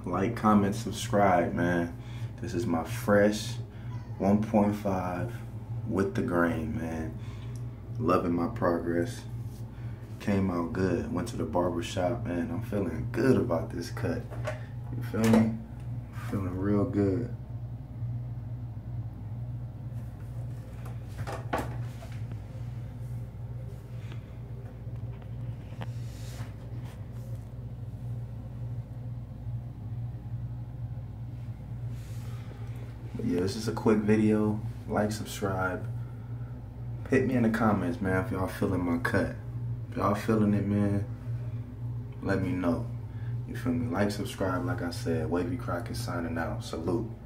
Like, comment, subscribe, man. This is my fresh 1.5 with the grain, man. Loving my progress. Came out good. Went to the barber shop, man. I'm feeling good about this cut. You feel me? Feeling real good. But yeah, this is a quick video. Like, subscribe. Hit me in the comments, man, if y'all feeling my cut. If y'all feeling it, man, let me know. You feel me? Like, subscribe, like I said. Wavy Crockett signing out. Salute.